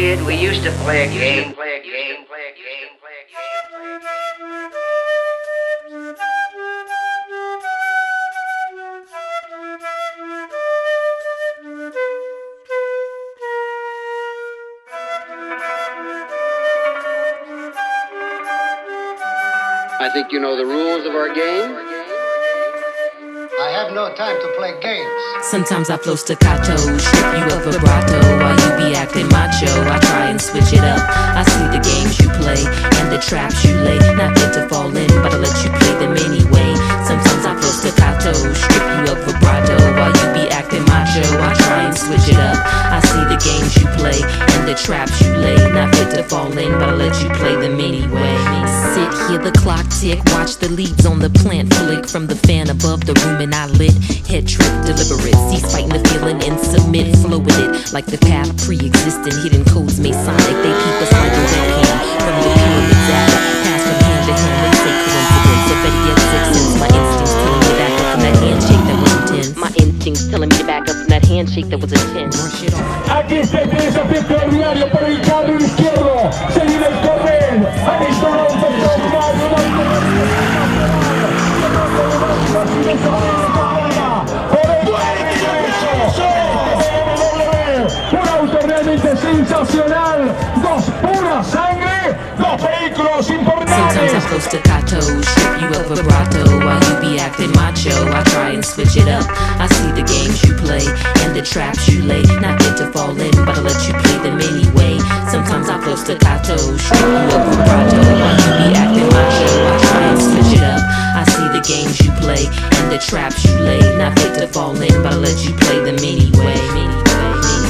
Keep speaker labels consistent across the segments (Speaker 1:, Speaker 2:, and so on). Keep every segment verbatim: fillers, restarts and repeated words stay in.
Speaker 1: kid, we used to play a game, play a game, play a game, play a game, play a game.
Speaker 2: I think you know the rules of our game.
Speaker 3: I have no time to play games.
Speaker 4: Sometimes I flow staccato, strip you of vibrato while you be acting macho. I try and switch it up. I see the games you play and the traps you lay. Not fit to fall in, but I let you play them anyway. Sometimes I flow staccato, strip you of vibrato while you be acting macho. I try and switch it up. I see the games you play and the traps you lay. Not fit to fall in, but I let you play them anyway. Sit, hear the clock tick, watch the leaves on the plant flick from the fan above the room and I lit. Head trip, deliberate, cease fighting the feeling and submit. Flow with it like the path pre-existing. Hidden codes Masonic, they keep us like a webcam from the pyramids out. Pass from hand to hand, they say coincidence. So better yet, six sense. My instincts telling me to back up from that handshake that was intense. My instincts telling me to back up from that handshake that was intense.
Speaker 5: Aquí está el desafío extraordinario por el carril izquierdo. Se viene el correr. Han hecho un un auto realmente sensacional. Dos pura sangre. Dos vehículos importantes.
Speaker 4: Sometimes I flow staccato, strip you of vibrato while you be acting macho. I try and switch it up. I see the games you play and the traps you lay. Not fit to fall in, but I let you play them anyway. Sometimes I flow staccato, strip you of vibrato while you be acting macho. I try and switch it up. I see the games you play and the traps you lay. Not fit to fall in, but I let you play them anyway. Anyway, anyway.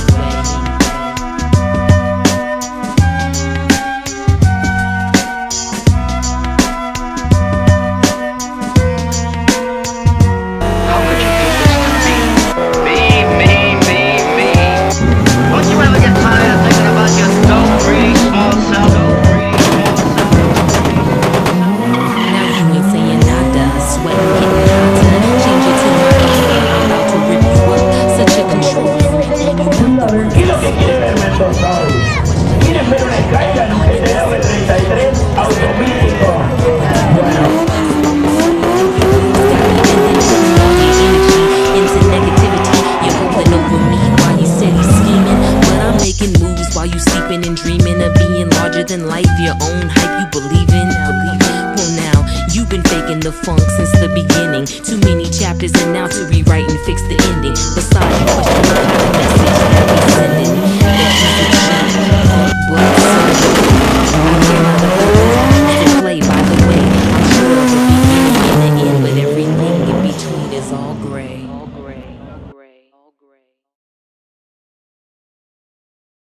Speaker 4: And dreaming of being larger than life, your own hype you believe in. Well now, you've been faking the funk since the beginning. Too many chapters and now to rewrite and fix the ending. Besides, you question the message that we sending.